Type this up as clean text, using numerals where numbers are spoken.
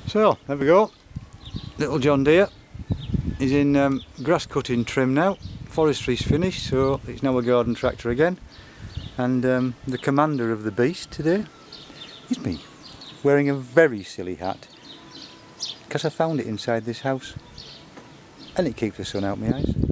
So, there we go. Little John Deere is in grass cutting trim now. Forestry's finished, so it's now a garden tractor again. And the commander of the beast today is me, wearing a very silly hat because I found it inside this house and it keeps the sun out my eyes.